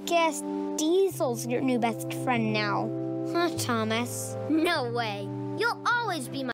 guess Diesel's your new best friend now. Huh, Thomas? No way. You'll always be my